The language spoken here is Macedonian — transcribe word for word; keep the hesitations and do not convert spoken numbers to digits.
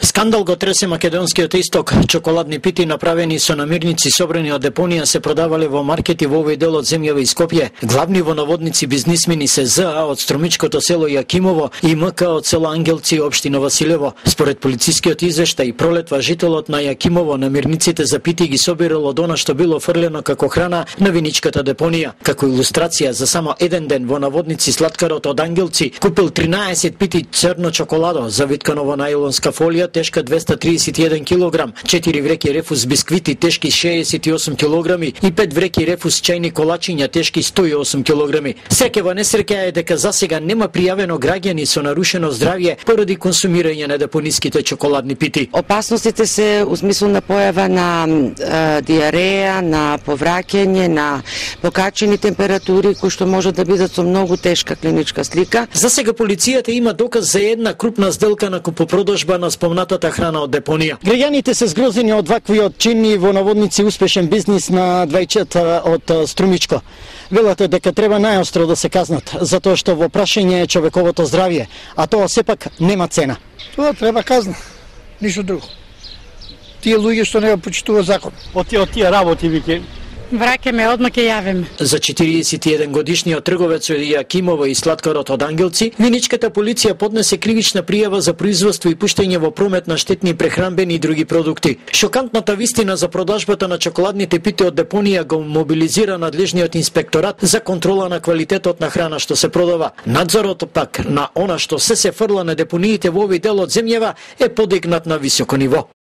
Скандал го тресе македонскиот исток. Чоколадни пити направени со намирници собрани од депонија се продавале во маркети во овој дел од земјава и Скопје. Главни вонаводници бизнисмени се ЗА од Струмичкото село Јакимово и МК од село Ангелци, општина Василево. Според полицискиот извештај, пролетва жителот на Јакимово намирниците за пити ги собирал од она што било фрлено како храна на виничката депонија. Како илустрација за само еден ден вонаводници сладкарот од Ангелци купил тринаесет пити црно чоколадо завиткано во најлонска фолија тешка двеста триесет и еден килограм, четири вреќи рефус бисквити тешки шеесет и осум килограми и пет вреќи рефус чајни колачиња тешки сто и осум килограми. Среќава несреќа е дека засега нема пријавено граѓани со нарушено здравје поради консумирање на депониските чоколадни пити. Опасностите се у смислу на појава на е, диареја, на повраќање, на покачени температури кои што може да бидат со многу тешка клиничка слика. Засега полицијата има доказ за една крупна сделка на купопродажба на спомнатата храна од депонија. Граѓаните се згрозени од ваквиот чинни во наводници успешен бизнис на двајчета од Струмичко. Велате дека треба најостро да се казнат, затоа што во прашање е човековото здравје, а тоа сепак нема цена. Тоа треба казна, ништо друго. Тие луѓе што не го почитува закон. Од тие, од тие работи виќе враќаме, одма ќе јавиме. За четириесет и еден годишниот трговец од Јакимово и сладкарот од Ангелци, виничката полиција поднесе кривична пријава за производство и пуштање во промет на штетни прехранбени и други продукти. Шокантната вистина за продажбата на чоколадните пити од депонија го мобилизира надлежниот инспекторат за контрола на квалитетот на храна што се продава. Надзорот пак на она што се се фрла на депониите во овој дел од земјава е подигнат на високо ниво.